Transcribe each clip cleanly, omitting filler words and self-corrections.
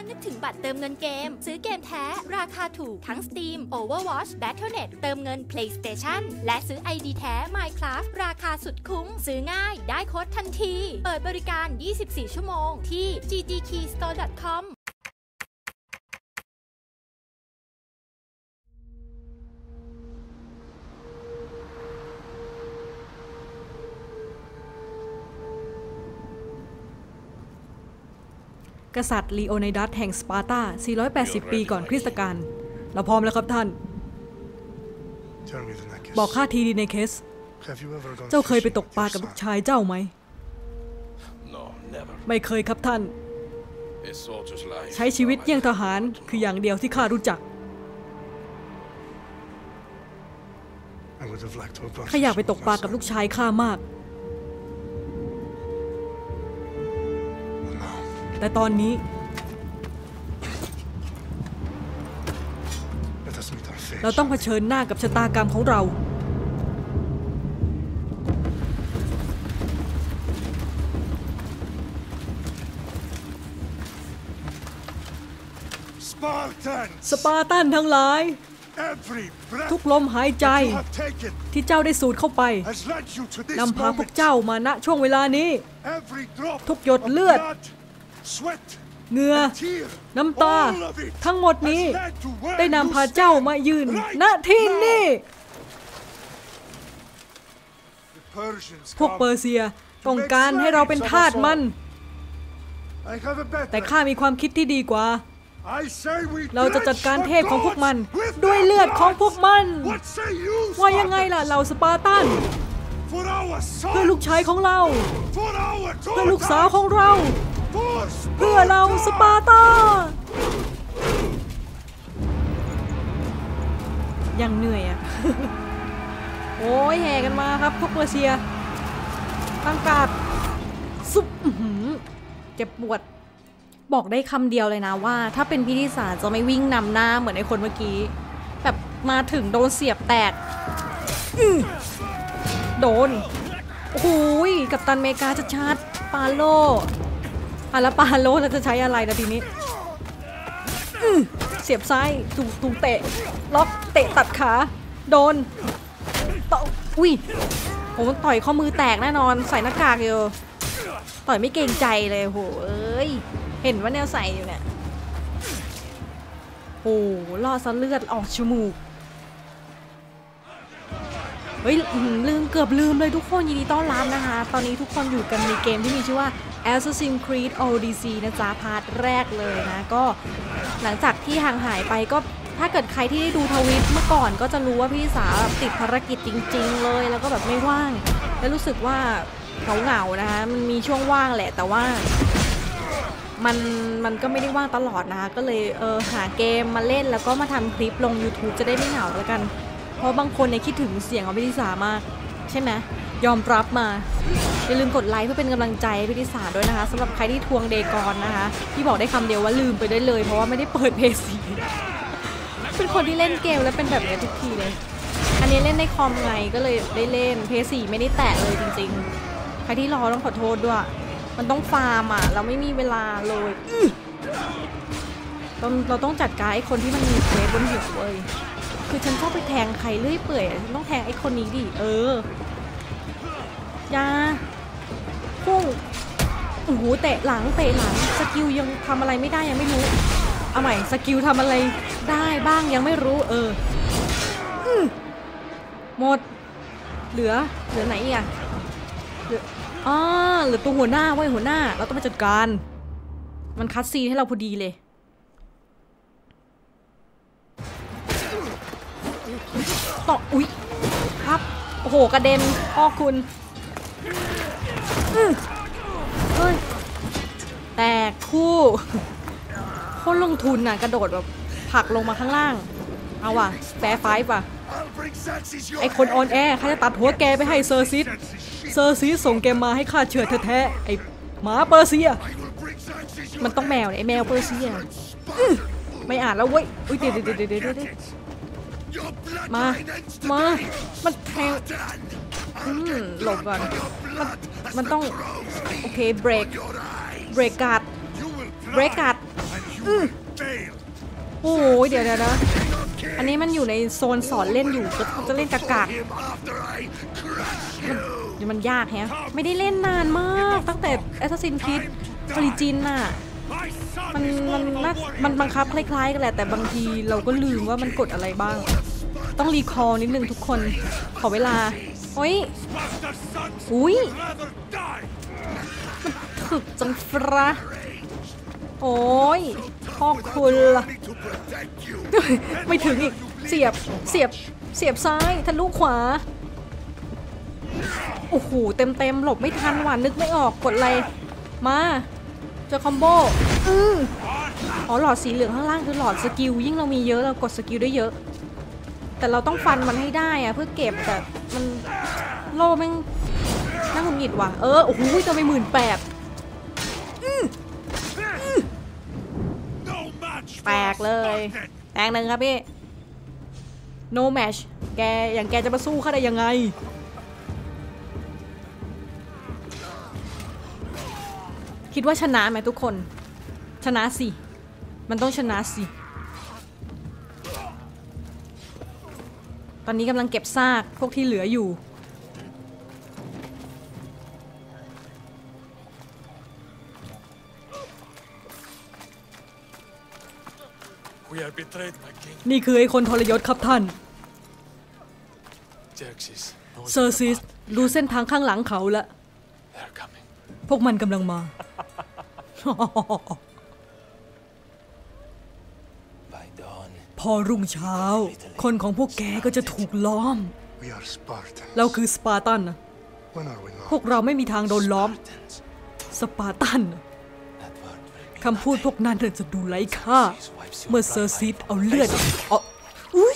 มื่อนึกถึงบัตรเติมเงินเกมซื้อเกมแท้ราคาถูกทั้ง Steam, Overwatch, Battle.net เติมเงิน PlayStation และซื้อ ID แท้ Minecraft ราคาสุดคุ้มซื้อง่ายได้โค้ดทันทีเปิดบริการ 24 ชั่วโมงที่ ggkeystore.com กษัตริย์ลีโอไนดัสแห่งสปาร์ตา 480 ปีก่อนคริสตกาลเราพร้อมแล้วครับท่านบอกข้าทีดีในเคสเจ้าเคยไปตกปลากับลูกชายเจ้าไหมไม่เคยครับท่านใช้ชีวิตเยี่ยงทหารคืออย่างเดียวที่ข้ารู้จักข้าอยากไปตกปลากับลูกชายข้ามากแต่ตอนนี้เราต้องเผชิญหน้ากับชะตากรรมของเราสปาร์ตันทั้งหลายทุกลมหายใจที่เจ้าได้สูดเข้าไปนำพาพวกเจ้ามาณช่วงเวลานี้ทุกหยดเลือดเหงื่อน้ำตาทั้งหมดนี้ได้นำพาเจ้ามายืนณที่นี่พวกเปอร์เซียต้องการให้เราเป็นทาสมันแต่ข้ามีความคิดที่ดีกว่าเราจะจัดการเทพของพวกมันด้วยเลือดของพวกมันว่ายังไงล่ะเราสปาร์ตันเพื่อลูกชายของเราเพื่อลูกสาวของเราเพื่อเราสปาร์ตายังเหนื่อยอ่ะ โอ้ยแห่กันมาครับพวกเปอร์เซียตั้งการซุบเจ็บปวดบอกได้คำเดียวเลยนะว่าถ้าเป็นพิธีศาสตร์จะไม่วิ่งนำหน้าเหมือนไอ้คนเมื่อกี้แบบมาถึงโดนเสียบแตกโดนโอ้ยกัปตันอเมริกาชัดๆปาโลแล้วปาโลเราจะใช้อะไรนะทีนี้เสียบซ้ายตูเตะล็อกเตะตัดขาโดนต่ออุ้ยผมต่อยข้อมือแตกแน่นอนใส่หน้ากากอยู่ต่อยไม่เกรงใจเลยโหเอ้ยเห็นว่าแนวใส่อยู่เนี่ยโอ้ล่อซะเลือดออกจมูกเฮ้ยเกือบลืมเลยทุกคนยินดีต้อนรับนะคะตอนนี้ทุกคนอยู่กันในเกมที่มีชื่อว่า Assassin's Creed Odyssey นะจ๊ะพาร์ทแรกเลยนะก็หลังจากที่ห่างหายไปก็ถ้าเกิดใครที่ได้ดูทวิตเมื่อก่อนก็จะรู้ว่าพี่สาวติดภารกิจจริงๆเลยแล้วก็แบบไม่ว่างและรู้สึกว่าเหงาๆนะคะมันมีช่วงว่างแหละแต่ว่ามันก็ไม่ได้ว่างตลอดนะคะก็เลยหาเกมมาเล่นแล้วก็มาทำคลิปลง YouTube จะได้ไม่เหงาแล้วกันเพราะบางคนเนี่ยคิดถึงเสียงของพี่ทิสามากใช่ไหมยอมรับมาอย่าลืมกดไลค์เพื่อเป็นกำลังใจให้พี่ทิสาด้วยนะคะสำหรับใครที่ทวงเดกอนนะคะที่บอกได้คำเดียวว่าลืมไปได้เลยเพราะว่าไม่ได้เปิดเพย์ซีเป็นคนที่เล่นเกมแล้วเป็นแบบนี้ทุกทีเลยอันนี้เล่นในคอมไงก็เลยได้เล่นเพย์ซีไม่ได้แตะเลยจริงๆใครที่รอต้องขอโทษด้วยมันต้องฟาร์มอ่ะเราไม่มีเวลาเลยเราต้องจัดการไอ้คนที่มันมีเควสบนหัวเลยคือฉันชอบไปแทงใครเลื่อยเปื่อยฉันต้องแทงไอ้คนนี้ดิยาพุ่งโอ้โหเตะหลังสกิลยังทำอะไรไม่ได้ยังไม่รู้เอาใหม่สกิลทำอะไรได้บ้างยังไม่รู้หมดเหลือไหนอีกอะเหลือตัวหัวหน้าไว้หัวหน้าเราต้องไปจัดการมันคัดซีนให้เราพอดีเลยต่ออุ๊ยครับโอ้โหกระเด็นพ่อคุณเฮ้ยแตกคู่โคตรลงทุนน่ะกระโดดแบบผลักลงมาข้างล่างเอาว่ะแปรไฟว่ะไอคนออนแอร์ข้าจะตัดหัวแกไปให้เซอร์ซิสส่งแกมาให้ข้าเฉือนแท้ๆไอหมาเปอร์เซียมันต้องแมวไอแมวเปอร์เซียไม่อ่านแล้วเว้ยอุ้ยเดี๋ยวมันแทงหลบก่อนมันต้องโอเคเบรกการ์ดโอ้ยเดี๋ยวนะอันนี้มันอยู่ในโซนสอนเล่นอยู่จะเล่นกากๆมันยากแฮะไม่ได้เล่นนานมากตั้งแต่ Assassin's Creed Origin น่ะมันบังคับคล้ายๆกันแหละแต่บางทีเราก็ลืมว่ามันกดอะไรบ้างต้องรีคอลนิดนึงทุกคนขอเวลาโอ้ยอุ้ยมันถึกจังฟระโอ้ยพ่อคุณล่ะไม่ถึงอีกเสียบซ้ายทะลุขวาโอ้โหเต็มหลบไม่ทันว่ะนึกไม่ออกกดอะไรมาเจอคอมโบอ๋อหลอดสีเหลืองข้างล่างคือหลอดสกิลยิ่งเรามีเยอะเรากดสกิลได้เยอะแต่เราต้องฟันมันให้ได้อะเพื่อเก็บแต่มันโล่แม่งน่าหงุดหงิดว่ะโอ้โหจะไป18,000แปลกเลยแตงหนึ่งครับพี่ no match แกอย่างแกจะมาสู้ข้าได้ยังไงคิดว่าชนะไหมทุกคนชนะสิมันต้องชนะสิตอนนี้กำลังเก็บซากพวกที่เหลืออยู่นี่คือไอ้คนทรยศครับท่านเซอร์ซิสดูเส้นทางข้างหลังเขาละพวกมันกำลังมา พอรุ่งเช้าคนของพวกแกก็จะถูกล้อมเราคือสปาร์ตันนะพวกเราไม่มีทางโดนล้อมสปาร์ตันคำพูดพวกนั้นจะดูไร้ค่าเมื่อเซอร์ซิสเอาเลือดอุ้ย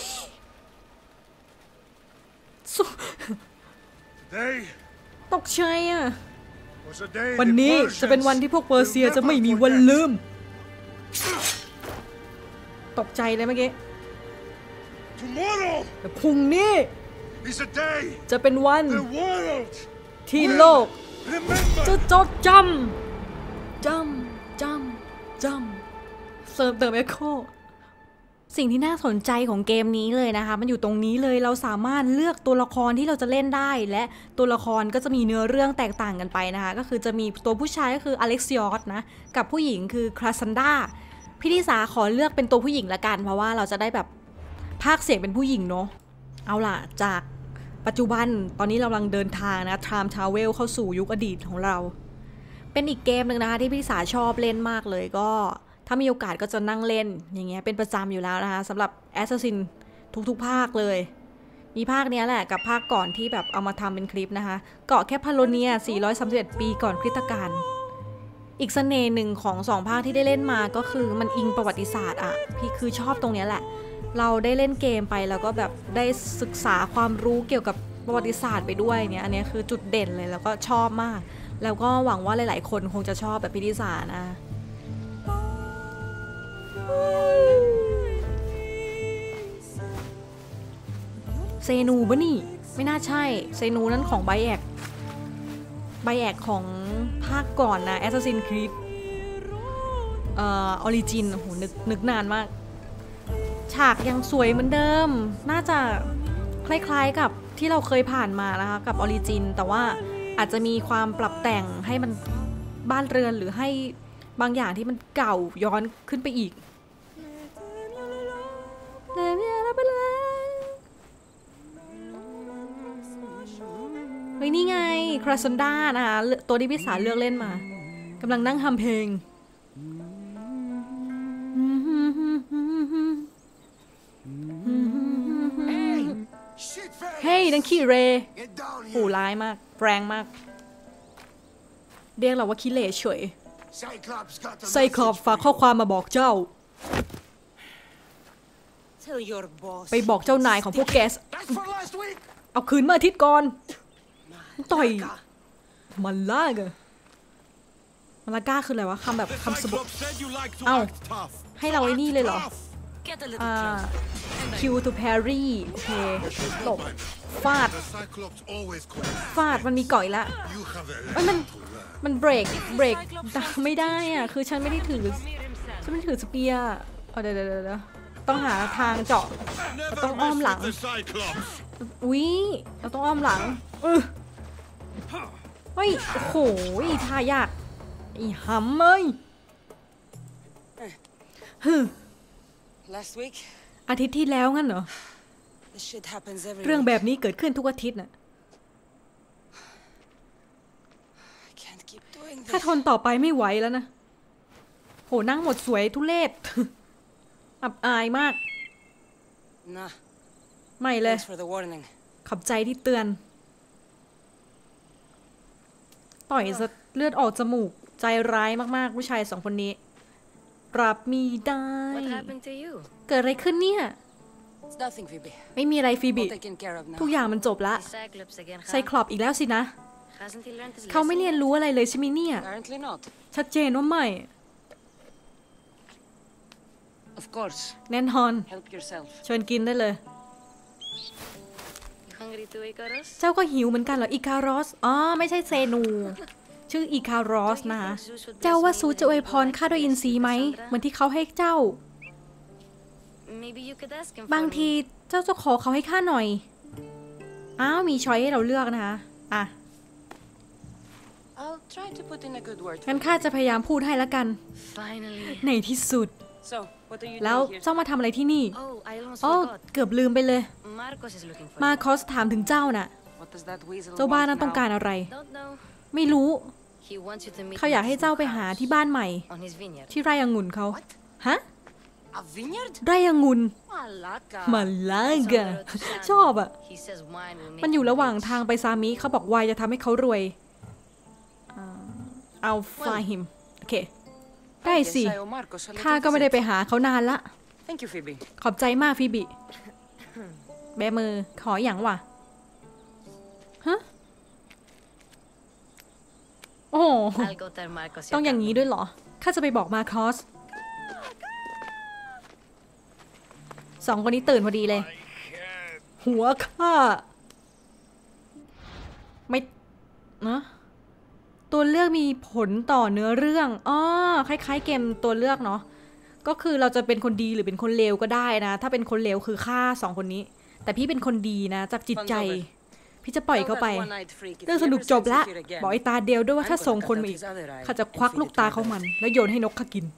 ตกใจอ่ะวันนี้จะเป็นวันที่พวกเปอร์เซียจะไม่มีวันลืมตกใจเลยเมื่อกี้แต่พรุ่งนี้จะเป็นวันที่โลกจะจดจำเสริมเติมเอ็กโคสิ่งที่น่าสนใจของเกมนี้เลยนะคะมันอยู่ตรงนี้เลยเราสามารถเลือกตัวละครที่เราจะเล่นได้และตัวละครก็จะมีเนื้อเรื่องแตกต่างกันไปนะคะก็คือจะมีตัวผู้ชายก็คืออเล็กซิออสนะกับผู้หญิงคือคลาซันดาพี่ธิสาขอเลือกเป็นตัวผู้หญิงละกันเพราะว่าเราจะได้แบบพากย์เสียงเป็นผู้หญิงเนาะเอาล่ะจากปัจจุบันตอนนี้เรากำลังเดินทางนะไทม์ทราเวลเข้าสู่ยุคอดีตของเราเป็นอีกเกมหนึ่งนะคะที่พี่ธิสาชอบเล่นมากเลยก็ถ้ามีโอกาสก็จะนั่งเล่นอย่างเงี้ยเป็นประจำอยู่แล้วนะคะสำหรับ Assassin ทุกๆภาคเลยมีภาคนี้แหละกับภาคก่อนที่แบบเอามาทำเป็นคลิปนะคะเกาะแคปพาโลเนีย431ปีก่อนคริสตกาลอีกเสน่ห์หนึ่งของ2ภาคที่ได้เล่นมาก็คือมันอิงประวัติศาสตร์อ่ะพี่คือชอบตรงนี้แหละเราได้เล่นเกมไปแล้วก็แบบได้ศึกษาความรู้เกี่ยวกับประวัติศาสตร์ไปด้วยเนี่ยอันนี้คือจุดเด่นเลยแล้วก็ชอบมากแล้วก็หวังว่าหลายๆคนคงจะชอบแบบพี่ธิสานะเซนูปะนี่ไม่น่าใช่เซนูนั่นของไบแอกของภาคก่อนนะ Assassin's Creed Origin โอ้โหนึกนานมากฉากยังสวยเหมือนเดิมน่าจะคล้ายๆกับที่เราเคยผ่านมานะคะกับ Origin แต่ว่าอาจจะมีความปรับแต่งให้มันบ้านเรือนหรือให้บางอย่างที่มันเก่าย้อนขึ้นไปอีกเฮ้ยนี่ไงคราซันดานะคะตัวที่พี่สาเลือกเล่นมากำลังนั่งทำเพลงเฮ้ยนังขี้เรโหร้ายมากแรงมากเรียกเราว่าขี้เละเฉยไซคลอปฝากข้อความมาบอกเจ้าไปบอกเจ้านายของพวกแกเอาคืนเมื่ออาทิตย์ก่อนต่อยมันลากอะมันลาก้าคืออะไรวะคำแบบคำสบุกเอ้าให้เราไอ้นี่เลยเหรอคิวทูแพรรี่โอเคหลบฟาดมันมีก่อยละมันเบรกไม่ได้อ่ะคือฉันไม่ได้ถือฉันไม่ถือสเปียร์เดี๋ยวต้องหาทางเจาะเราต้องอ้อมหลังอุ๊ยเราต้องอ้อมหลังเฮ้ยโอ้โหท่ายากอีหำเลยอาทิตย์ที่แล้วงั้นเหรอเรื่องแบบนี้เกิดขึ้นทุกอาทิตย์น่ะถ้าทนต่อไปไม่ไหวแล้วนะโหนั่งหมดสวยทุเรศอับอายมากไม่เลยขอบใจที่เตือนต่อยซะเลือดออกจมูกใจร้ายมากๆผู้ชายสองคนนี้รับมีได้เกิดอะไรขึ้นเนี่ยไม่มีอะไรฟีบิทุกอย่างมันจบละไซคลอปอีกแล้วสินะเขาไม่เรียนรู้อะไรเลยใช่ไหมเนี่ยชัดเจนว่าไม่แน่นอนเชิญกินได้เลยเจ้าก็หิวเหมือนกันเหรออิการอสอ๋อไม่ใช่เซนูชื่ออิการอสนะเจ้าว่าซูจะอวยพรข้าด้วยอินทรีย์ไหมเหมือนที่เขาให้เจ้าบางทีเจ้าจะขอเขาให้ข้าหน่อยอ้าวมีช้อยให้เราเลือกนะคะอ่ะงั้นข้าจะพยายามพูดให้แล้วกันในที่สุดแล้วเจ้ามาทำอะไรที่นี่โอ้เกือบลืมไปเลยมาคอสถามถึงเจ้าน่ะเจ้าบ้านนั้นต้องการอะไรไม่รู้เขาอยากให้เจ้าไปหาที่บ้านใหม่ที่ไร่องุ่นเขาฮะไร่องุ่นมาลากะชอบอ่ะมันอยู่ระหว่างทางไปซามิเขาบอกวายจะทำให้เขารวยเอาฟาหิมโอเคได้สิข้าก็ไม่ได้ไปหาเขานานละขอบใจมากฟิบิแบมือขออย่างว่ะฮะโอ้ต้องอย่างนี้ด้วยเหรอข้าจะไปบอกมาคอสสองคนนี้ตื่นพอดีเลยหัวข้าไม่นะตัวเลือกมีผลต่อเนื้อเรื่องอ๋อคล้ายๆเกมตัวเลือกเนาะก็คือเราจะเป็นคนดีหรือเป็นคนเลวก็ได้นะถ้าเป็นคนเลวคือฆ่าสองคนนี้แต่พี่เป็นคนดีนะจากจิตใจพี่จะปล่อยเขาไปเรื่องสนุกจบละบอกไอ้ตาเดียวด้วยว่าถ้าส่งคนมาอีกข้าจะควักลูกตาเขามันแล้วโยนให้นกข้ากิน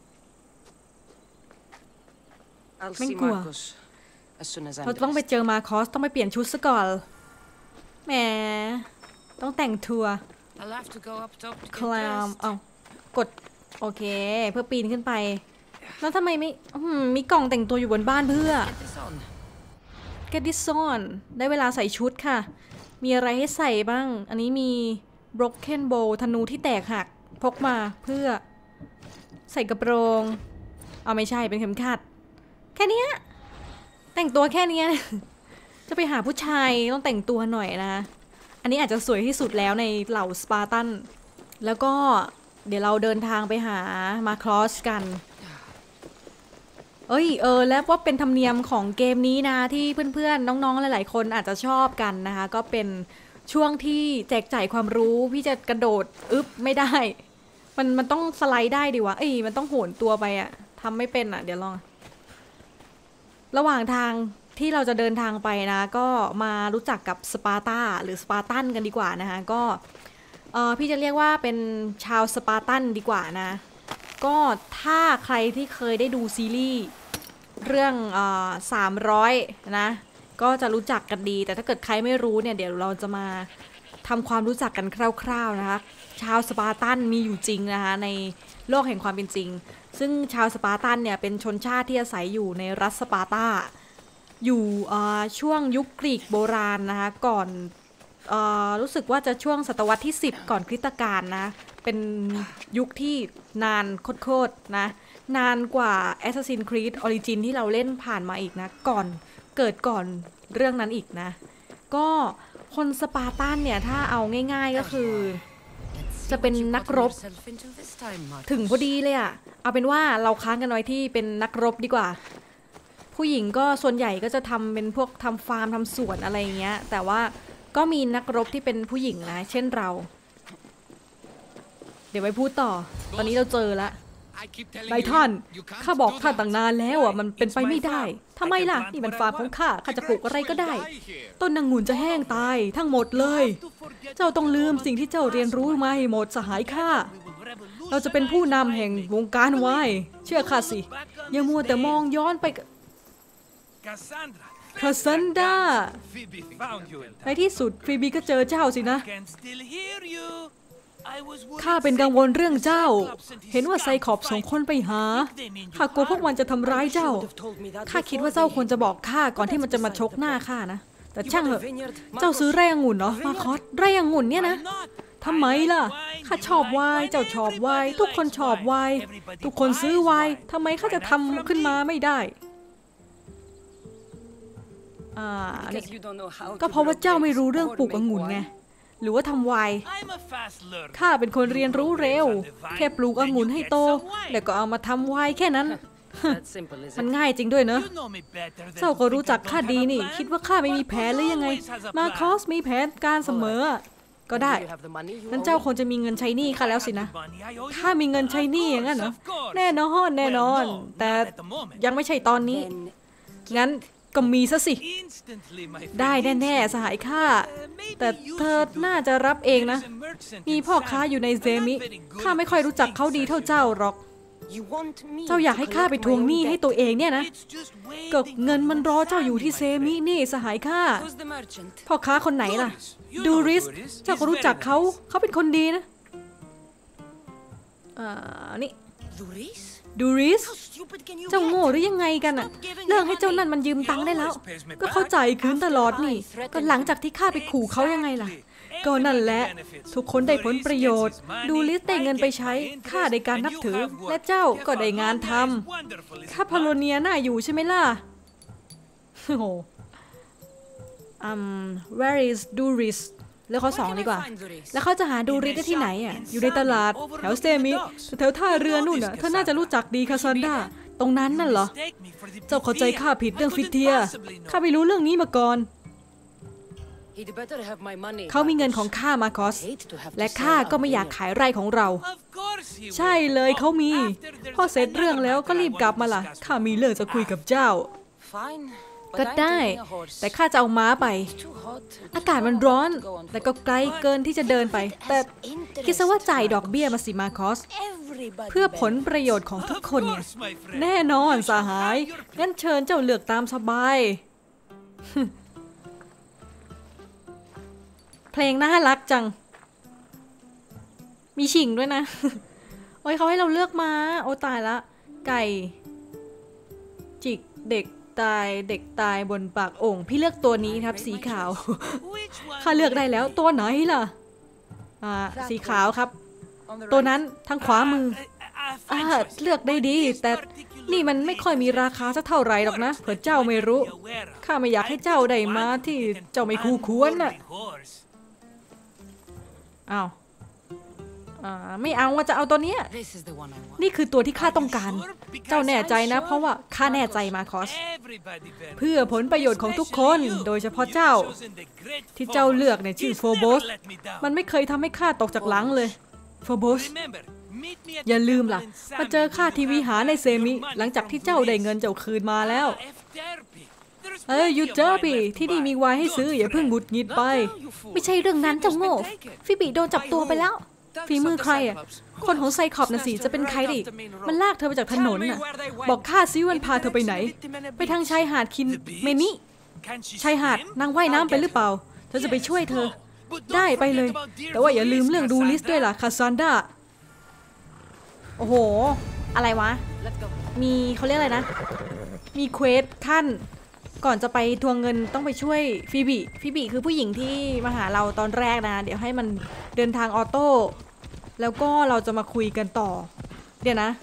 ไม่กลัวเราต้องไปเจอมาคอสต้องไปเปลี่ยนชุดซะก่อนแหมต้องแต่งทัวร์คลามเอากดโอเคเพื่อปีนขึ้นไปแล้วทำไมไม่มีกล่องแต่งตัวอยู่บนบ้านเพื่อget this on ได้เวลาใส่ชุดค่ะมีอะไรให้ใส่บ้างอันนี้มี broken bow ธนูที่แตกหักพกมาเพื่อใส่กระโปรงเอาไม่ใช่เป็นเข็มขัดแค่นี้แต่งตัวแค่นี้จะไปหาผู้ชายต้องแต่งตัวหน่อยนะอันนี้อาจจะสวยที่สุดแล้วในเหล่าสปาร์ตันแล้วก็เดี๋ยวเราเดินทางไปหามาคลอสกันแล้วว่าเป็นธรรมเนียมของเกมนี้นะที่เพื่อนๆน้องๆหลายๆคนอาจจะชอบกันนะคะก็เป็นช่วงที่แจกจ่ายความรู้พี่จะกระโดดไม่ได้มันต้องสไลด์ได้ดิวะมันต้องโหนตัวไปอะทำไม่เป็นอะเดี๋ยวลองระหว่างทางที่เราจะเดินทางไปนะก็มารู้จักกับสปาร์ตาหรือสปาร์ตันกันดีกว่านะคะก็พี่จะเรียกว่าเป็นชาวสปาร์ตันดีกว่านะก็ถ้าใครที่เคยได้ดูซีรีส์เรื่อง300นะก็จะรู้จักกันดีแต่ถ้าเกิดใครไม่รู้เนี่ยเดี๋ยวเราจะมาทำความรู้จักกันคร่าวๆนะคะชาวสปาร์ตันมีอยู่จริงนะคะในโลกแห่งความเป็นจริงซึ่งชาวสปาร์ตันเนี่ยเป็นชนชาติที่อาศัยอยู่ในรัฐสปาร์ตาอยู่ช่วงยุคกรีกโบราณนะคะก่อนรู้สึกว่าจะช่วงศตวรรษที่10ก่อนคริสตกาลนะเป็นยุคที่นานโคตรๆนะนานกว่า Assassin's Creed Origin ที่เราเล่นผ่านมาอีกนะก่อนเรื่องนั้นอีกนะก็คนสปาร์ตันเนี่ยถ้าเอาง่ายๆก็คือจะเป็นนักรบถึงพอดีเลยอะเอาเป็นว่าเราค้างกันไว้ที่เป็นนักรบดีกว่าผู้หญิงก็ส่วนใหญ่ก็จะทำเป็นพวกทำฟาร์มทำสวนอะไรอย่างเงี้ยแต่ว่าก็มีนักรบที่เป็นผู้หญิงนะเช่นเราเดี๋ยวไปพูดต่อตอนนี้เราเจอละนายท่านข้าบอกท่านตั้งนานแล้วอ่ะมันเป็นไปไม่ได้ทำไมล่ะนี่มันฟาร์มของข้าจะปลูกอะไรก็ได้ต้นนางุ่นจะแห้งตายทั้งหมดเลยเจ้าต้องลืมสิ่งที่เจ้าเรียนรู้มาให้หมดสหายข้าเราจะเป็นผู้นำแห่งวงการไวน์เชื่อข้าสิอย่ามัวแต่มองย้อนไปคาซันดราในที่สุดฟีบีก็เจอเจ้าสินะข้าเป็นกังวลเรื่องเจ้าเห็นว่าไซคอปส่งคนไปหาข้ากลัวพวกมันจะทำร้ายเจ้าข้าคิดว่าเจ้าควรจะบอกข้าก่อนที่มันจะมาชกหน้าข้านะแต่ช่างเถอะเจ้าซื้อไร่องุ่นเหรอมาคอสไร่องุ่นเนี่ยนะทำไมล่ะข้าชอบไวน์เจ้าชอบไวน์ทุกคนชอบไวน์ทุกคนซื้อไวน์ทำไมข้าจะทำขึ้นมาไม่ได้ก็เพราะว่าเจ้าไม่รู้เรื่องปลูกองุ่นไงหรือว่าทำไวน์ข้าเป็นคนเรียนรู้เร็วแค่ปลูกองุ่นให้โตแล้วก็เอามาทำไวน์แค่นั้นมันง่ายจริงด้วยเนอะเจ้าก็รู้จักข้าดีนี่คิดว่าข้าไม่มีแผนหรือยังไงมาคอสมีแผนการเสมอก็ได้นั้นเจ้าคงจะมีเงินใช้หนี้ข้าแล้วสินะข้ามีเงินใช้หนี้อย่างนั้นเหรอแน่นอนแต่ยังไม่ใช่ตอนนี้งั้นก็มีซะสิได้แน่ๆสหายข้าแต่เธอน่าจะรับเองนะมีพ่อค้าอยู่ในเซมิข้าไม่ค่อยรู้จักเขาดีเท่าเจ้าหรอกเจ้าอยากให้ข้าไปทวงหนี้ให้ตัวเองเนี่ยนะก็เงินมันรอเจ้าอยู่ที่เซมินี่สหายข้าพ่อค้าคนไหนล่ะดูริสเจ้าก็รู้จักเขาเป็นคนดีนะนี่ดูริสเจ้าโง่หรือยังไงกันอะเลิกให้เจ้านั่นมันยืมตังค์ได้แล้วก็เข้าใจคืนตลอดนี่ก็หลังจากที่ข้าไปขู่เขายังไงล่ะก็นั่นแหละทุกคนได้ผลประโยชน์ดูริสได้เงินไปใช้ข้าได้การนับถือและเจ้าก็ได้งานทำข้าพาโลเนียน่าอยู่ใช่ไหมล่ะโอ้โหwhere is Duris แล้วข้อ2ดีกว่าแล้วเขาจะหาดูริสได้ที่ไหนอ่ะอยู่ในตลาดแถวเซมิแถวท่าเรือนู่นอ่ะเธอน่าจะรู้จักดีคาซันดราตรงนั้นน่ะเหรอเจ้าเข้าใจข้าผิดเรื่องฟิเทียข้าไม่รู้เรื่องนี้มาก่อนเขามีเงินของข้ามาคอสและข้าก็ไม่อยากขายไร่ของเราใช่เลยเขามีพอเสร็จเรื่องแล้วก็รีบกลับมาล่ะข้ามีเรื่องจะคุยกับเจ้าก็ได้แต่ข้าจะเอาม้าไปอากาศมันร้อนแต่ก็ไกลเกินที่จะเดินไปแต่คิดซะว่าจ่ายดอกเบี้ยมาสิมาคอสเพื่อผลประโยชน์ของทุกคนเนี่ยแน่นอนสหายงั้นเชิญเจ้าเลือกตามสบายเพลงน่ารักจังมีฉิงด้วยนะโอ้ยเขาให้เราเลือกมาโอ้ตายละไก่จิกเด็กตายบนปากโอ่งพี่เลือกตัวนี้ครับสีขาวข้าเลือกได้แล้วตัวไหนล่ะสีขาวครับตัวนั้นทางขวามือเลือกได้ดีแต่นี่มันไม่ค่อยมีราคาสักเท่าไหร่หรอกนะเผื่อเจ้าไม่รู้ข้าไม่อยากให้เจ้าได้มาที่เจ้าไม่คู่ควรน่ะอ้าวไม่เอาว่าจะเอาตัวเนี้ยนี่คือตัวที่ข้าต้องการเจ้าแน่ใจนะเพราะว่าข้าแน่ใจมาคอสเพื่อผลประโยชน์ของทุกคนโดยเฉพาะเจ้าที่เจ้าเลือกเนี่ยชื่อโฟโบสมันไม่เคยทำให้ข้าตกจากหลังเลยโฟโบสอย่าลืมล่ะมาเจอข้าที่วิหารในเซมิหลังจากที่เจ้าได้เงินเจ้าคืนมาแล้วยูเจอร์ปีที่นี่มีไวน์ให้ซื้ออย่าเพิ่งหงุดหงิดไปไม่ใช่เรื่องนั้นเจ้าโง่ฟิบิโดนจับตัวไปแล้วฝีมือใครอ่ะคนของไซคอปน่ะสิจะเป็นใครดิมันลากเธอไปจากถนนน่ะบอกข้าซิวันพาเธอไปไหนไปทางชายหาดคินเมนิชายหาดนางว่ายน้ำไปหรือเปล่าเธอจะไปช่วยเธอได้ไปเลยแต่ว่าอย่าลืมเรื่องดูลิสด้วยล่ะคาซันดราโอ้โหอะไรวะมีเขาเรียกอะไรนะมีเควสขั้นก่อนจะไปทวงเงินต้องไปช่วยฟิบิคือผู้หญิงที่มาหาเราตอนแรกนะเดี๋ยวให้มันเดินทางออโต้แล้วก็เราจะมาคุยกันต่อเดี๋ยวนะ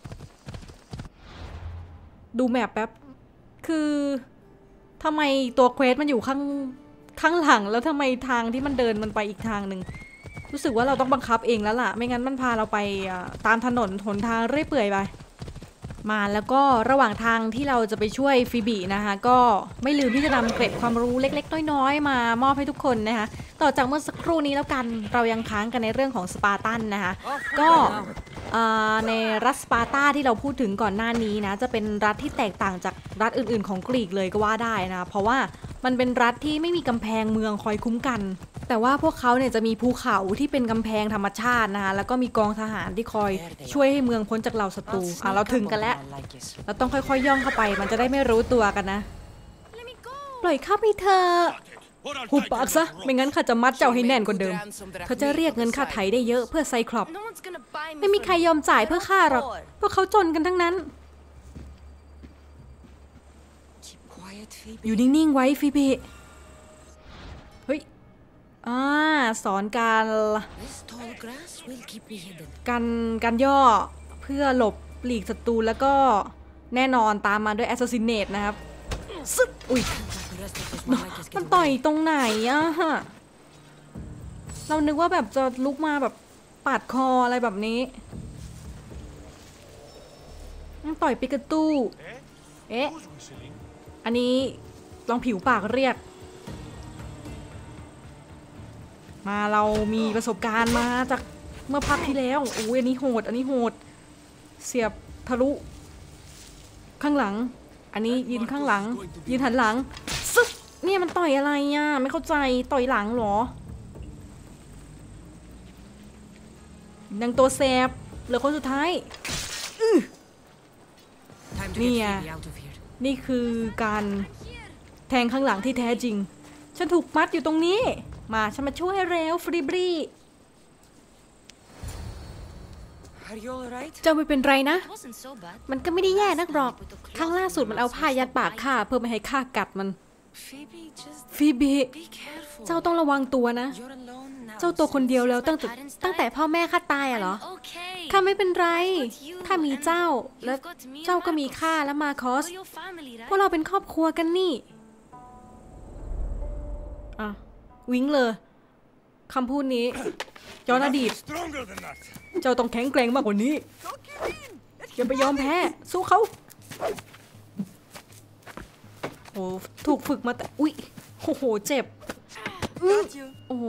ดูแมปแป๊บคือทำไมตัวเควสมันอยู่ข้างหลังแล้วทำไมทางที่มันเดินมันไปอีกทางหนึ่งรู้สึกว่าเราต้องบังคับเองแล้วล่ะไม่งั้นมันพาเราไปตามถนนหนทางเรื่อยเปื่อยไปมาแล้วก็ระหว่างทางที่เราจะไปช่วยฟิบินะคะก็ไม่ลืมที่จะนำเกร็ดความรู้เล็กๆน้อยๆมามอบให้ทุกคนนะคะต่อจากเมื่อสักครู่นี้แล้วกันเรายังค้างกันในเรื่องของสปาร์ตันนะคะก็ในรัฐสปาร์ตาที่เราพูดถึงก่อนหน้านี้นะจะเป็นรัฐที่แตกต่างจากรัฐอื่นๆของกรีกเลยก็ว่าได้นะเพราะว่ามันเป็นรัฐที่ไม่มีกำแพงเมืองคอยคุ้มกันแต่ว่าพวกเขาเนี่ยจะมีภูเขาที่เป็นกำแพงธรรมชาตินะคะแล้วก็มีกองทหารที่คอยช่วยให้เมืองพ้นจากเหล่าศัตรูเราถึงกันแล้วเราต้องค่อยๆย่องเข้าไปมันจะได้ไม่รู้ตัวกันนะปล่อยข้าไปเถอะหุบปากซะไม่งั้นข้าจะมัดเจ้าให้แน่นกว่าเดิมเธอจะเรียกเงินค่าไถ่ได้เยอะเพื่อไซคลอปไม่มีใครยอมจ่ายเพื่อข้าหรอกพวกเขาจนกันทั้งนั้นอยู่นิ่งๆไว้ฟิบิเฮ้ยสอนการย่อเพื่อหลบหลีกศัตรูแล้วก็แน่นอนตามมาด้วย assassinate นะครับซึบอุ้ยมันต่อยตรงไหนอะเรานึกว่าแบบจะลุกมาแบบปาดคออะไรแบบนี้ต่อยปิกาตู้เอ๊ะอันนี้ลองผิวปากเรียกมาเรามีประสบการณ์มาจากเมื่อพักที่แล้วโอ้ยอันนี้โหดเสียบทะลุข้างหลังอันนี้ยืนข้างหลังยืนหันหลังซึบเนี่ยมันต่อยอะไรอ่ะไม่เข้าใจต่อยหลังเหรอดังตัวแสบเหลือคนสุดท้ายนี่คือการแทงข้างหลังที่แท้จริงฉันถูกมัดอยู่ตรงนี้มาฉันมาช่วยเร็วฟรีบรีเจ้าไม่เป็นไรนะมันก็ไม่ได้แย่นักหรอกครั้งล่าสุดมันเอาผ้ายัดปากข้าเพื่อไม่ให้ข้ากัดมันฟีบีเจ้าต้องระวังตัวนะเจ้าตัวคนเดียวแล้วตั้งแต่พ่อแม่ข้าตายอะเหรอข้าไม่เป็นไรถ้ามีเจ้าแล้วเจ้าก็มีข้าและมาคอสพวกเราเป็นครอบครัวกันนี่วิ้งเลยคำพูดนี้ย้อนอดีตเจ้าต้องแข็งแกร่งมากกว่านี้อย่าไปยอมแพ้สู้เขาโอ้ถูกฝึกมาแต่อุ๊ยโอ้โหเจ็บโอ้โห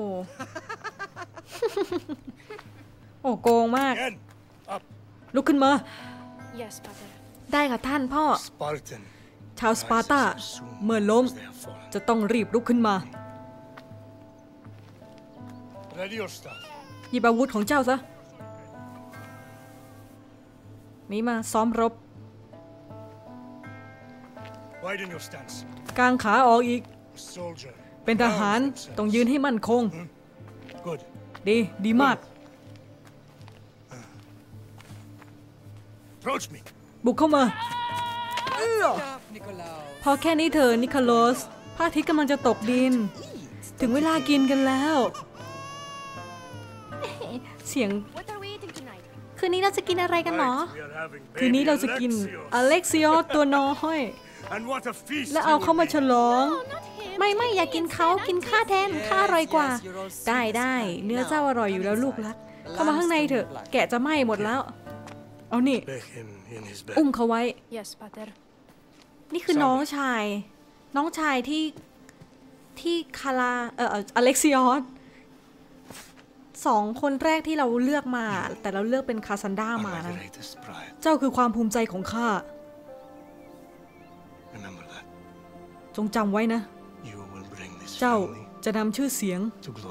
โอ้โกงมากลุกขึ้นมาได้ค่ะท่านพ่อชาวสปาร์ตาเมื่อล้มจะต้องรีบลุกขึ้นมาหยิบอาวุธของเจ้าซะนี่มาซ้อมรบกางขาออกอีกเป็นทหารต้องยืนให้มั่นคงดีมากบุกเข้ามาพอแค่นี้เธอนิโคลัสพระอาทิตย์กำลังจะตกดินถึงเวลากินกันแล้วเสียงคืนนี้เราจะกินอะไรกันหรอคืนนี้เราจะกินอเล็กซิโอตัวน้อยและเอาเขามาฉลองไม่อยากกินเขากินข้าแทนข้าอร่อยกว่าได้เนื้อเจ้าอร่อยอยู่แล้วลูกรักเข้ามาข้างในเถอะแกะจะไหม้หมดแล้วเอานี่อุ้มเขาไว้นี่คือน้องชายที่คาราอเล็กซิออส2 คนแรกที่เราเลือกมาแต่เราเลือกเป็นคาซันดามานะเจ้าคือความภูมิใจของข้าจงจำไว้นะเจ้าจะนำชื่อเสียง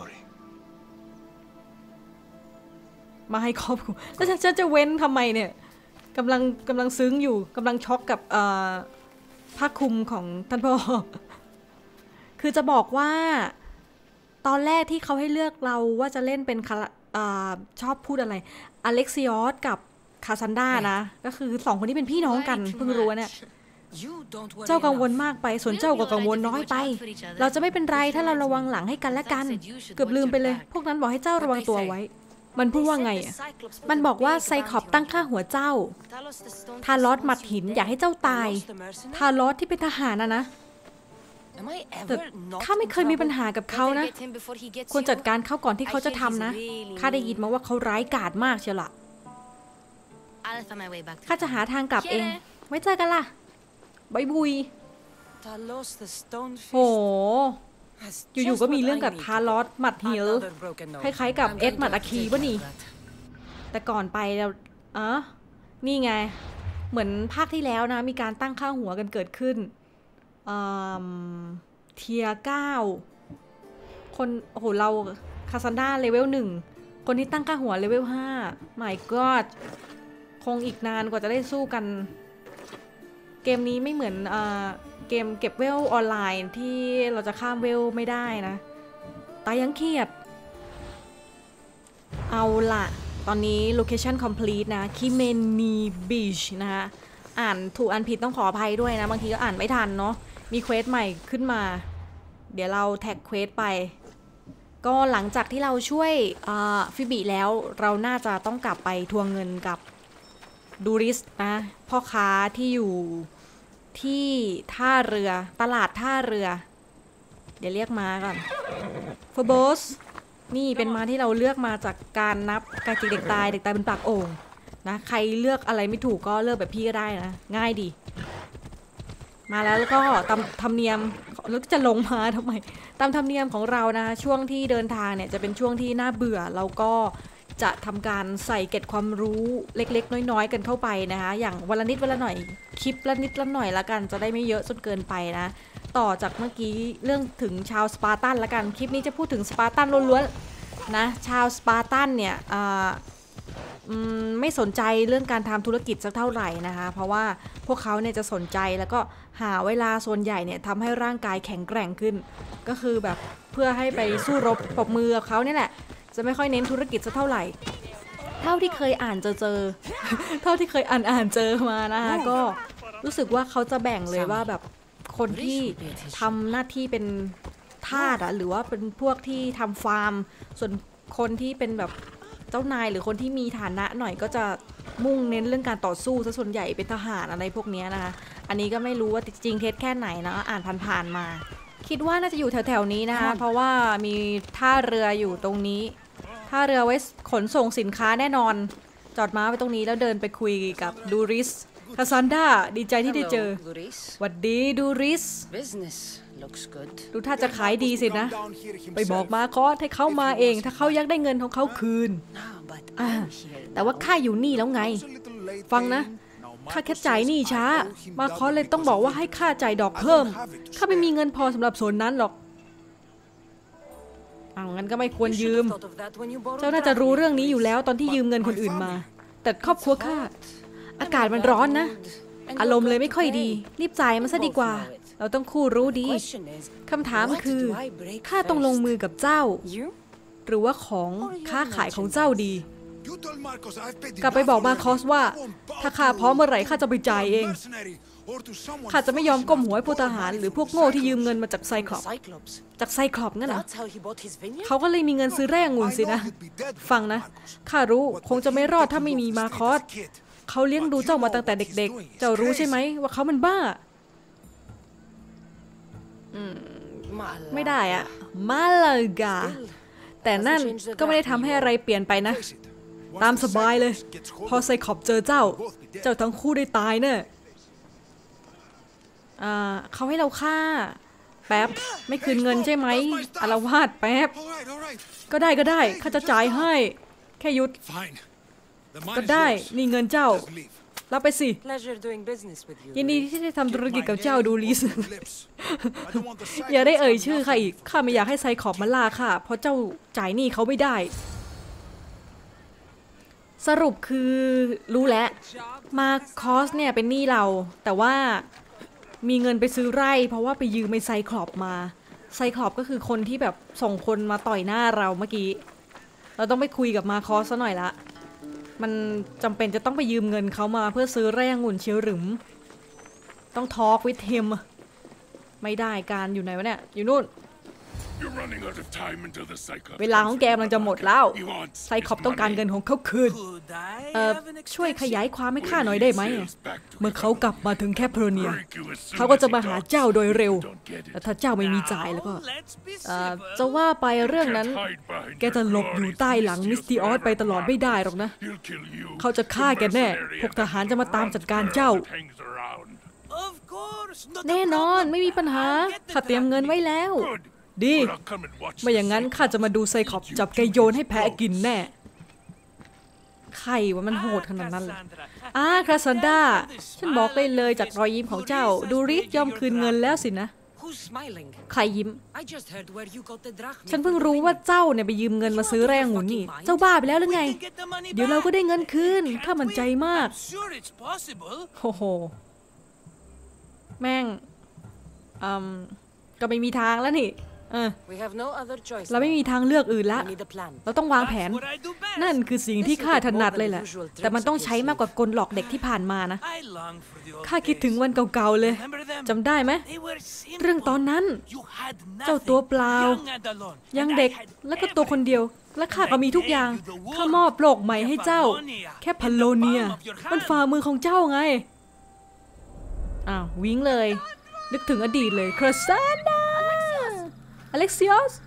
มาให้ครอบครัวแล้วฉันจะเว้นทำไมเนี่ยกำลังซึ้งอยู่กำลังช็อกกับผ้าคลุมของท่านพ่อคือจะบอกว่าตอนแรกที่เขาให้เลือกเราว่าจะเล่นเป็นชอบพูดอะไรอเล็กซิออสกับคาซันดานะก็คือ2 คนที่เป็นพี่น้องกันเพิ่งรู้เนี่ยเจ้ากังวลมากไปส่วนเจ้าก็กังวลน้อยไปเราจะไม่เป็นไรถ้าเราระวังหลังให้กันและกันเกือบลืมไปเลยพวกนั้นบอกให้เจ้าระวังตัวไว้มันพูดว่าไงมันบอกว่าไซคลอปตั้งค่าหัวเจ้าทารอสหมัดหินอยากให้เจ้าตายทารอสที่เป็นทหารนะแต่ข้าไม่เคยมีปัญหากับเขานะควรจัดการเขาก่อนที่เขาจะทำนะข้าได้ยินมาว่าเขาร้ายกาจมากเชียวล่ะข้าจะหาทางกลับเองไว้เจอกันล่ะบายบุยโหอยู่ๆก็มีเรื่องกับทารอสหมัดหินคล้ายๆกับเอ็ดหมัดอาคีป่ะนี่แต่ก่อนไปอ๋อนี่ไงเหมือนภาคที่แล้วนะมีการตั้งค่าหัวกันเกิดขึ้นเทีย9คนโอ้โหเราคาซันดาเลเวล1คนที่ตั้งค่าหัวเลเวล5 my god คงอีกนานกว่าจะได้สู้กันเกมนี้ไม่เหมือนเกมเก็บเวลออนไลน์ที่เราจะข้ามเวลไม่ได้นะตายยังเครียดเอาล่ะตอนนี้ location complete นะคิเมนีบีชนะคะอ่านถูกอ่านผิดต้องขออภัยด้วยนะบางทีก็อ่านไม่ทันเนาะมีเควสใหม่ขึ้นมาเดี๋ยวเราแท็กเควสไปก็หลังจากที่เราช่วยฟิบิแล้วเราน่าจะต้องกลับไปทวงเงินกับดูริสนะพ่อค้าที่อยู่ที่ท่าเรือตลาดท่าเรือเดี๋ยวเรียกมาก่อนเฟอร์โบสนี่เป็นม้าที่เราเลือกมาจากการนับการจิกเด็กตายเป็นปากโอ่งนะใครเลือกอะไรไม่ถูกก็เลือกแบบพี่ก็ได้นะง่ายดีมาแล้วก็ตามธรรมเนียมแล้วจะลงมาทำไมตามธรรมเนียมของเรานะช่วงที่เดินทางเนี่ยจะเป็นช่วงที่น่าเบื่อเราก็จะทำการใส่เกร็ดความรู้เล็กๆน้อยๆกันเข้าไปนะคะอย่างวันละนิดวันละหน่อยคลิปละนิดละหน่อยละกันจะได้ไม่เยอะจนเกินไปนะต่อจากเมื่อกี้เรื่องถึงชาวสปาร์ตันละกันคลิปนี้จะพูดถึงสปาร์ตันล้วนๆนะชาวสปาร์ตันเนี่ยไม่สนใจเรื่องการทำธุรกิจสักเท่าไหร่นะคะเพราะว่าพวกเขาเนี่ยจะสนใจแล้วก็หาเวลาส่วนใหญ่เนี่ยทำให้ร่างกายแข็งแกร่งขึ้นก็คือแบบเพื่อให้ไปสู้รบปรบมือกับเขาเนี่ยแหละจะไม่ค่อยเน้นธุรกิจสักเท่าไหร่เท่าที่เคยอ่านเจอ เท่าที่เคยอ่านเจอมานะคะก็รู้สึกว่าเขาจะแบ่งเลยว่าแบบคนที่ทำหน้าที่เป็นทาสหรือว่าเป็นพวกที่ทำฟาร์มส่วนคนที่เป็นแบบเจ้านายหรือคนที่มีฐานะหน่อยก็จะมุ่งเน้นเรื่องการต่อสู้ซะส่วนใหญ่เป็นทหารอะไรพวกนี้นะคะอันนี้ก็ไม่รู้ว่าจริงเท็จแค่ไหนนะอ่านผ่านๆมาคิดว่าน่าจะอยู่แถวๆนี้นะคะเพราะว่ามีท่าเรืออยู่ตรงนี้ท่าเรือไว้ขนส่งสินค้าแน่นอนจอดม้าไว้ตรงนี้แล้วเดินไปคุยกับดูริสคาซันดาดีใจที่ได้เจอหวัดดีดูริสดูท่าจะขายดีสินะไปบอกมาคอสให้เขามาเองถ้าเขาอยากได้เงินของเขาคืนแต่ว่าข้าอยู่นี่แล้วไงฟังนะข้าแค่จ่ายหนี้ช้ามาคอสเลยต้องบอกว่าให้ข้าจ่ายดอกเพิ่มข้าไม่มีเงินพอสำหรับส่วนนั้นหรอกงั้นก็ไม่ควรยืมเจ้าน่าจะรู้เรื่องนี้อยู่แล้วตอนที่ยืมเงินคนอื่นมาแต่ครอบครัวข้าอากาศมันร้อนนะอารมณ์เลยไม่ค่อยดีรีบจ่ายมันซะดีกว่าเราต้องคู่รู้ดีคำถามคือข้าต้องลงมือกับเจ้าหรือว่าของค้าขายของเจ้าดีกลับไปบอกมาคอสว่าถ้าข้าพร้อมเมื่อไหร่ข้าจะไปจ่ายเองข้าจะไม่ยอมก้มหัวให้พวกทหารหรือพวกโง่ที่ยืมเงินมาจากไซคลอปงั้นเหรอเขาก็เลยมีเงินซื้อแร่องุ่นสินะฟังนะข้ารู้คงจะไม่รอดถ้าไม่มีมาคอสเขาเลี้ยงดูเจ้ามาตั้งแต่เด็กๆเจ้ารู้ใช่ไหมว่าเขามันบ้าไม่ได้อะมาลากาแต่นั่นก็ไม่ได้ทำให้อะไรเปลี่ยนไปนะตามสบายเลยพอไซคลอปเจอเจ้าทั้งคู่ได้ตายเนอะเขาให้เราฆ่าแป๊บไม่คืนเงินใช่ไหมอาละวาดแป๊บก็ได้ข้าจะจ่ายให้แค่หยุดก็ได้นี่เงินเจ้ารับไปสิยินดีที่ได้ทำธุรกิจกับเจ้าดูลิส อย่าได้เอ่ยชื่อข้าอีกข้าไม่อยากให้ไซคลอปมาล่าข้าเพราะเจ้าจ่ายหนี้เขาไม่ได้สรุปคือรู้แล้วมาคอสเนี่ยเป็นหนี้เราแต่ว่ามีเงินไปซื้อไร่เพราะว่าไปยืมไอ้ไซคลอปมาไซคลอปก็คือคนที่แบบส่งคนมาต่อยหน้าเราเมื่อกี้เราต้องไปคุยกับมาคอสซะหน่อยละมันจำเป็นจะต้องไปยืมเงินเขามาเพื่อซื้อแร่องุ่นเชียวหรือต้องทอล์กวิดเฮมไม่ได้การอยู่ไหนวะเนี่ยอยู่นู่นเวลาของแกกำลังจะหมดแล้วไซคลอปต้องการเงินของเขาคืนช่วยขยายความให้ข้าหน่อยได้ไหมเมื่อเขากลับมาถึงแคปโรเนียเขาก็จะมาหาเจ้าโดยเร็วแต่ถ้าเจ้าไม่มีจ่ายแล้วก็จะว่าไปเรื่องนั้นแกจะหลบอยู่ใต้หลังมิสติออสไปตลอดไม่ได้หรอกนะเขาจะฆ่าแกแน่พวกทหารจะมาตามจัดการเจ้าแน่นอนไม่มีปัญหาข้าเตรียมเงินไว้แล้วดีไม่อย่างนั้นข้าจะมาดูไซคลอปจับแกโยนให้แพะกินแน่ใครวะมันโหดขนาดนั้นเลยคาซันดาฉันบอกได้เลยจากรอยยิ้มของเจ้าดูริยอมคืนเงินแล้วสินะใครยิ้มฉันเพิ่งรู้ว่าเจ้าเนี่ยไปยืมเงินมาซื้อแร่องุ่นนี่เจ้าบ้าไปแล้วหรือไงเดี๋ยวเราก็ได้เงินคืนข้ามั่นใจมากโอ้โหแม่งก็ไม่มีทางแล้วนี่เราไม่มีทางเลือกอื่นละเราต้องวางแผนนั่นคือสิ่งที่ข้าถนัดเลยแหละแต่มันต้องใช้มากกว่ากลหลอกเด็กที่ผ่านมานะข้าคิดถึงวันเก่าๆเลยจำได้ไหมเรื่องตอนนั้นเจ้าตัวเปล่ายังเด็กแล้วก็ตัวคนเดียวและข้าก็มีทุกอย่างข้ามอบโลกใหม่ให้เจ้าแค่พัลโลเนียมันฝ่ามือของเจ้าไงวิ่งเลยนึกถึงอดีตเลยคราซาดาอเล็กซิออส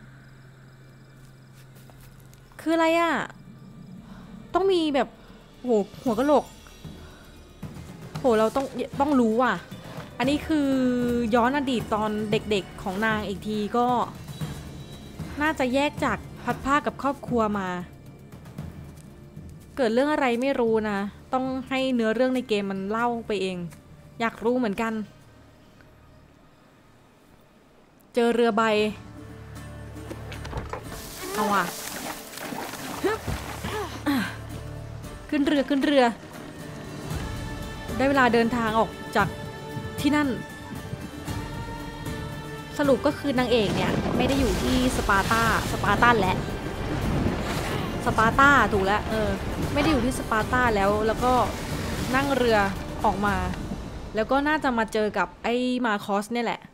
คืออะไรอ่ะต้องมีแบบหัวกะโหลกเราต้องรู้ว่ะอันนี้คือย้อนอดีตตอนเด็กๆของนางอีกทีก็น่าจะแยกจากพัดผ้ากับครอบครัวมาเกิดเรื่องอะไรไม่รู้นะต้องให้เนื้อเรื่องในเกมมันเล่าไปเองอยากรู้เหมือนกันเจอเรือใบเอาว่ะขึ้นเรือได้เวลาเดินทางออกจากที่นั่นสรุปก็คือนางเอกเนี่ยไม่ได้อยู่ที่สปาร์ตันและสปาร์ตาถูกแล้วไม่ได้อยู่ที่สปาร์ตาแล้วก็นั่งเรือออกมาแล้วก็น่าจะมาเจอกับไอ้มาคอสเนี่ยแหละ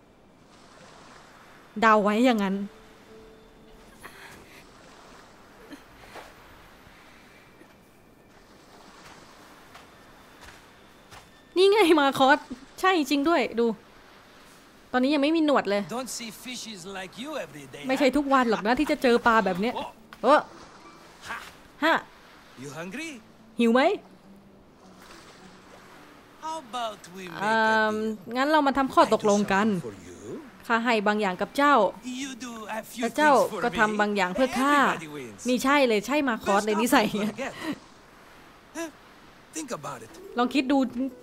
เดาไว้อย่างนั้นนี่ไงมาคอสใช่จริงด้วยดูตอนนี้ยังไม่มีหนวดเลยไม่ใช่ทุกวันหรอกนะที่จะเจอปลาแบบเนี้ยหิวไหมงั้นเรามาทำข้อตกลงกันข้าให้บางอย่างกับเจ้าและเจ้าก็ทำบางอย่างเพื่อข้านี่ใช่เลยใช่มาคอสเลยนิสัยลองคิดดู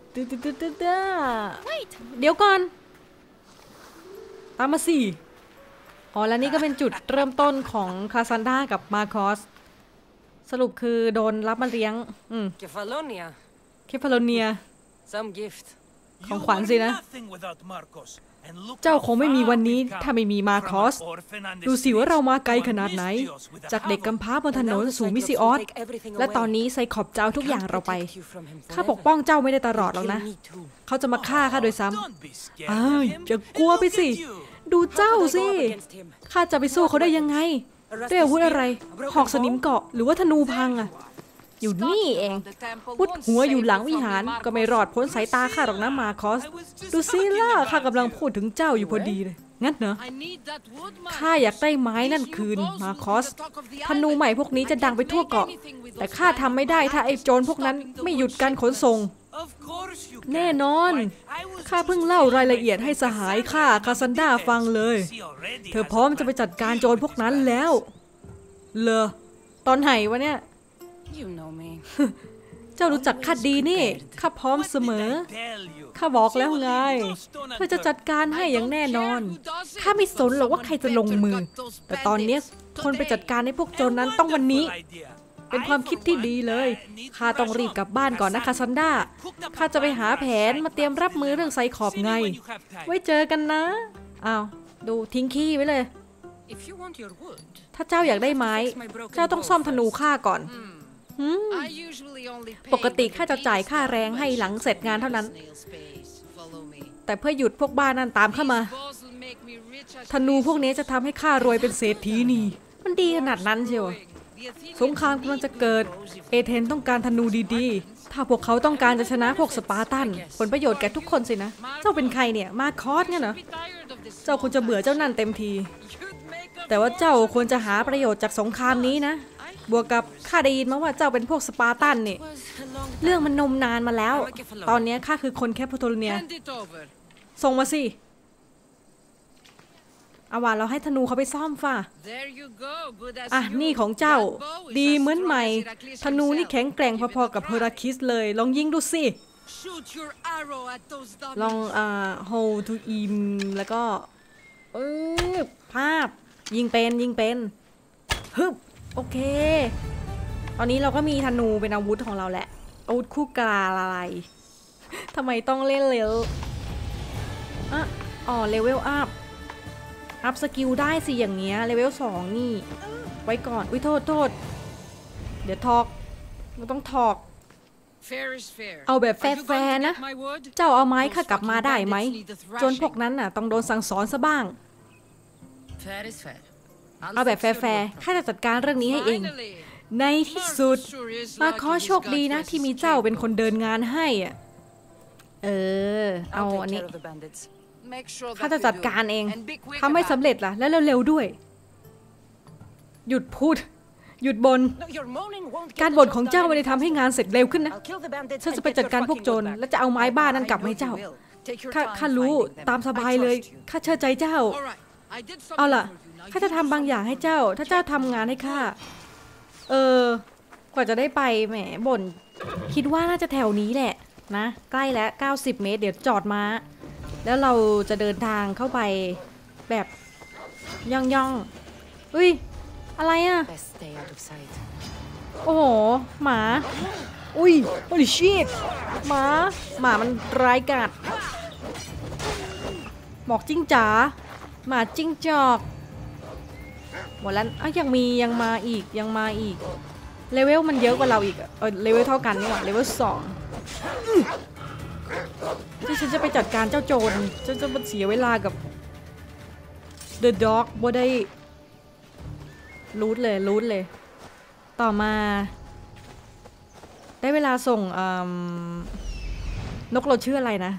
เดี๋ยวก่อนตามมาสิแล้วนี่ก็เป็นจุดเริ่มต้นของคาซันดากับมาคอสสรุปคือโดนรับมาเลี้ยงเคฟาโลเนียของขวัญสินะเจ้าคงไม่มีวันนี้ถ้าไม่มีมาคอสดูสิว่าเรามาไกลขนาดไหนจากเด็กกำพร้าบนถนนสู่มิซิออสและตอนนี้ไซคอบเจ้าทุกอย่างเราไปข้าปกป้องเจ้าไม่ได้ตลอดหรอกนะเขาจะมาฆ่าข้าโดยซ้ำอย่ากลัวไปสิดูเจ้าสิข้าจะไปสู้เขาได้ยังไงด้วยอาวุธอะไรหอกสนิมเกาะหรือว่าธนูพังอยู่นี่เองพุดหัวอยู่หลังวิหารก็ไม่รอดพ้นสายตาข้าหรอกนะมาคอสดูซิล่ะข้ากำลังพูดถึงเจ้าอยู่พอดีเลยงั้นเหรอข้าอยากได้ไม้นั่นคืนมาคอสธนูใหม่พวกนี้จะดังไปทั่วเกาะแต่ข้าทำไม่ได้ถ้าไอ้โจรพวกนั้นไม่หยุดการขนส่งแน่นอนข้าเพิ่งเล่ารายละเอียดให้สหายข้าคาซันดาฟังเลยเธอพร้อมจะไปจัดการโจรพวกนั้นแล้วเลอตอนไหนวะเนี่ยเจ้ารู้จักข้าดีนี่ข้าพร้อมเสมอข้าบอกแล้วไงเธอจะจัดการให้อย่างแน่นอนข้าไม่สนหรอกว่าใครจะลงมือแต่ตอนนี้คนไปจัดการให้พวกโจรนั้นต้องวันนี้เป็นความคิดที่ดีเลยข้าต้องรีบกลับบ้านก่อนนะคาซันดาข้าจะไปหาแผนมาเตรียมรับมือเรื่องไซคอบไงไว้เจอกันนะดูทิ้งขี้ไว้เลยถ้าเจ้าอยากได้ไม้เจ้าต้องซ่อมธนูข้าก่อนปกติข้าจะจ่ายค่าแรงให้หลังเสร็จงานเท่านั้นแต่เพื่อหยุดพวกบ้านนั้นตามข้ามาธนูพวกนี้จะทำให้ข้ารวยเป็นเศรษฐีนี่มันดีขนาดนั้นเชียวสงครามกำลังจะเกิดเอเธนต้องการธนูดีๆถ้าพวกเขาต้องการจะชนะพวกสปาร์ตันผลประโยชน์แก่ทุกคนสินะเจ้าเป็นใครเนี่ยมาคอสเนี่ยเหรอเจ้าควรจะเบื่อเจ้านั่นเต็มทีแต่ว่าเจ้าควรจะหาประโยชน์จากสงครามนี้นะบวกกับข้าได้ยินมาว่าเจ้าเป็นพวกสปาร์ตันนี่เรื่องมันนมนานมาแล้วตอนนี้ข้าคือคนแคปโทลเนียส่งมาสิเอาว่าเราให้ธนูเขาไปซ่อมฝ่ะอ่ะนี่ของเจ้าดีเหมือนใหม่ธนูนี่แข็งแกร่งพอๆกับเฮราคลิสเลยลองยิงดูสิลองhold to aim แล้วก็ภาพยิงเป็นฮึบโอเคตอนนี้เราก็มีธนูเป็นอาวุธของเราแหละอาวุธคู่กาอะไรทำไมต้องเล่นเร็วเลเวลอัพสกิลได้สิอย่างเงี้ยเลเวล2นี่ไว้ก่อนอุ้ยโทษเดี๋ยวทอกเราต้องทอกเอาแบบแฟร์นะเจ้าเอาไม้ข้ากลับมาได้ไหมจนพวกนั้นน่ะต้องโดนสั่งสอนซะบ้างเอาแบบแฟร์ข้าจะจัดการเรื่องนี้ให้เองในที่สุดมาขอโชคดีนะที่มีเจ้าเป็นคนเดินงานให้อ่ะเอาอันนี้ข้าจะจัดการเองทำให้สำเร็จล่ะและเร็วๆด้วยหยุดพูดหยุดบ่นการบ่นของเจ้าไม่ได้ทำให้งานเสร็จเร็วขึ้นนะฉันจะไปจัดการพวกโจรและจะเอาไม้บ้านนั้นกลับมาให้เจ้าข้ารู้ตามสบายเลยข้าเชื่อใจเจ้าเอาล่ะข้าจะทำบางอย่างให้เจ้าถ้าเจ้าทำงานให้ข้ากว่าจะได้ไปแหมบ่นคิดว่าน่าจะแถวนี้แหละนะใกล้แล้ว90 เมตรเดี๋ยวจอดมาแล้วเราจะเดินทางเข้าไปแบบย่องอุ้ยอะไรอ่ะโอ้โหหมาอุ้ยโอ้ยชีตหมามันร้ายกาจบอกจิ้งจ๋าหมาจิ้งจอกหมดแล้วยังมาอีกเลเวลมันเยอะกว่าเราอีกเลเวลเท่ากันนี่หว่าเลเวล2ที่ฉันจะไปจัดการเจ้าโจรฉันจะมาเสียเวลากับ The Dog บ่ได้รูทเลยต่อมาได้เวลาส่งนกเราชื่ออะไรนะ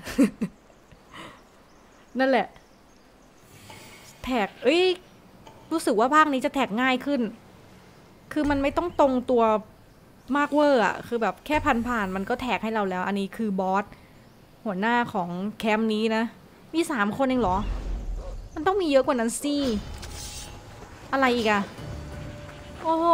นั่นแหละแท็กรู้สึกว่าภาคนี้จะแท็กง่ายขึ้นคือมันไม่ต้องตรงตัวมากเวอร์อ่ะคือแบบแค่ผ่านมันก็แท็กให้เราแล้วอันนี้คือบอสหัวหน้าของแคมป์นี้นะมี3 คนเองเหรอมันต้องมีเยอะกว่านั้นสิอะไรอีกอะโอ้โห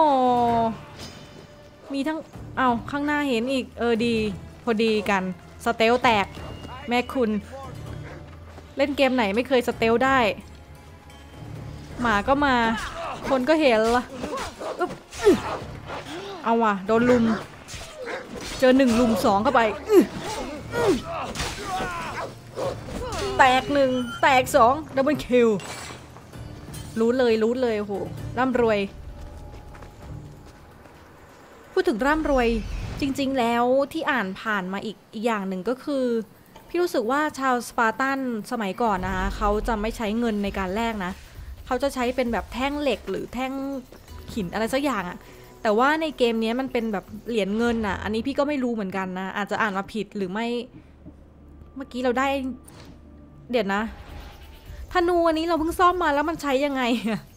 มีทั้งข้างหน้าเห็นอีกดีพอดีกันสเตลแตกแม่คุณเล่นเกมไหนไม่เคยสเตลได้หมาก็มาคนก็เห็นละเอาว่ะโดนลุมเจอ1 ลุม 2เข้าไปแตก1แตก2ดับเบิลคิวรู้เลยโอ้โหร่ำรวยพูดถึงร่ำรวยจริงๆแล้วที่อ่านผ่านมาอีกอย่างหนึ่งก็คือพี่รู้สึกว่าชาวสปาร์ตันสมัยก่อนนะคะเขาจะไม่ใช้เงินในการแลกนะเขาจะใช้เป็นแบบแท่งเหล็กหรือแท่งหินอะไรสักอย่างอะแต่ว่าในเกมนี้มันเป็นแบบเหรียญเงินอ่ะอันนี้พี่ก็ไม่รู้เหมือนกันนะอาจจะอ่านมาผิดหรือไม่เมื่อกี้เราได้เดี๋ยวนะธนูอันนี้เราเพิ่งซ่อมมาแล้วมันใช้ยังไง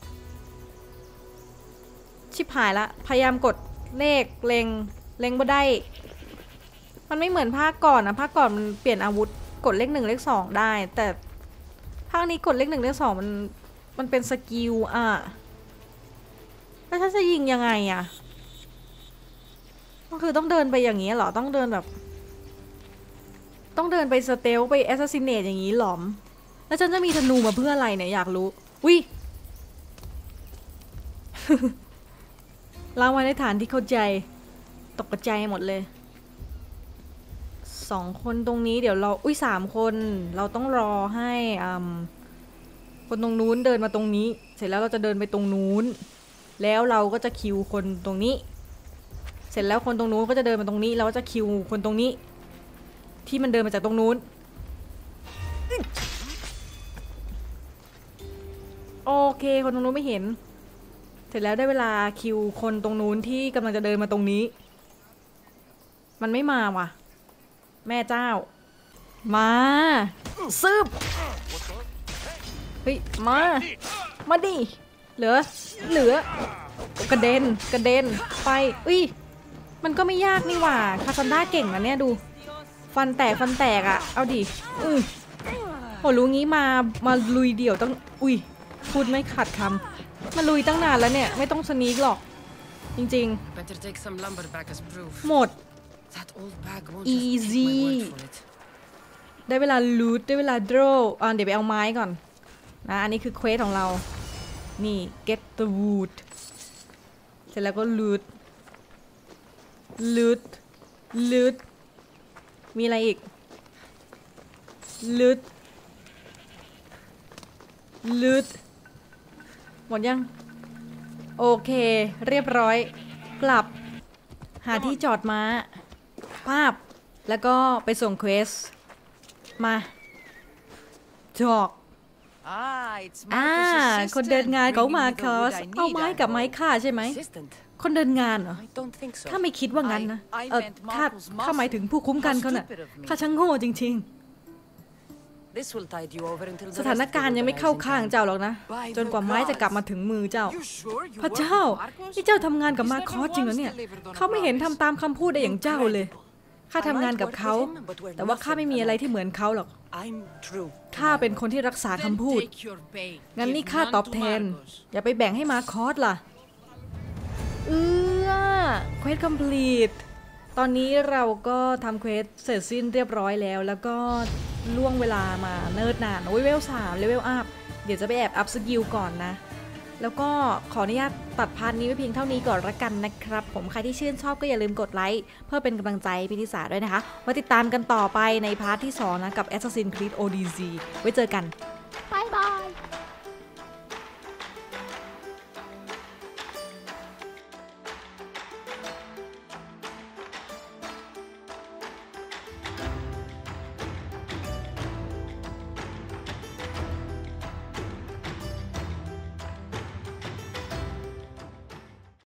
ชิบหายละพยายามกดเลขเล็งบ่ได้มันไม่เหมือนภาคก่อนนะภาคก่อนมันเปลี่ยนอาวุธกดเลข1เลข2ได้แต่ภาคนี้กดเลข1เลข2มันเป็นสกิลแล้วถ้าจะยิงยังไงก็คือต้องเดินไปอย่างนี้เหรอต้องเดินแบบต้องเดินไปสเตลไปแอสซัสซิเนตอย่างนี้หรอแล้วฉันจะมีธนูมาเพื่ออะไรเนี่ยอยากรู้วิล้างไว้ในฐานที่เข้าใจตกใจหมดเลย2 คนตรงนี้เดี๋ยวเรา3 คนเราต้องรอให้คนตรงนู้นเดินมาตรงนี้เสร็จแล้วเราจะเดินไปตรงนู้นแล้วเราก็จะคิวคนตรงนี้เสร็จแล้วคนตรงนู้นก็จะเดินมาตรงนี้เราก็จะคิวคนตรงนี้ที่มันเดินมาจากตรงนู้นโอเคคนตรงนู้นไม่เห็นเสร็จแล้วได้เวลาคิวคนตรงนู้นที่กำลังจะเดินมาตรงนี้มันไม่มาว่ะแม่เจ้ามาซึบเฮ้ยมาดิเหลือกระเด็นไปมันก็ไม่ยากนี่หว่าคาซันด้าเก่งนะเนี่ยดูฟันแตกอ่ะเอาดิโหรู้งี้มาลุยเดี่ยวต้องพูดไม่ขาดคำมาลุยตั้งนานแล้วเนี่ยไม่ต้องสนีกหรอกจริงๆหมด easy ได้เวลาลูทได้เวลา draw เดี๋ยวไปเอาไม้ก่อนนะอันนี้คือเควสของเรานี่ get the wood เสร็จแล้วก็ loot มีอะไรอีก loot หมดยังโอเคเรียบร้อยกลับหาที่จอดม้าภาพแล้วก็ไปส่งเควสมาจอกคนเดินงานเขามาคอสเอาไม้กับไม้ฆ่าใช่ไหมคนเดินงานเหรอข้าไม่คิดว่างั้นนะข้าหมายถึงผู้คุ้มกันเขาน่ะข้าช่างโง่จริงๆสถานการณ์ยังไม่เข้าข้างเจ้าหรอกนะจนกว่าไม้จะกลับมาถึงมือเจ้าพระเจ้านี่เจ้าทำงานกับมาคอสจริงเหรอเนี่ยเขาไม่เห็นทำตามคำพูดได้อย่างเจ้าเลยข้าทำงานกับเขาแต่ว่าข้าไม่มีอะไรที่เหมือนเขาหรอกข้าเป็นคนที่รักษาคำพูดงั้นนี่ข้าตอบแทนอย่าไปแบ่งให้มาคอสล่ะเควสคอมพลีทตอนนี้เราก็ทำเควสเสร็จสิ้นเรียบร้อยแล้วแล้วก็ล่วงเวลามาเนิ่นนานเวล3เลเวลอัพเดี๋ยวจะไปแอบอัพสกิลก่อนนะแล้วก็ขออนุญาตตัดพาร์ทนี้ไว้เพียงเท่านี้ก่อนละกันนะครับผมใครที่ชื่นชอบก็อย่าลืมกดไลค์เพื่อเป็นกำลังใจพี่ธิสาด้วยนะคะมาติดตามกันต่อไปในพาร์ทที่2นะกับ Assassin's Creed Odyssey ไว้เจอกัน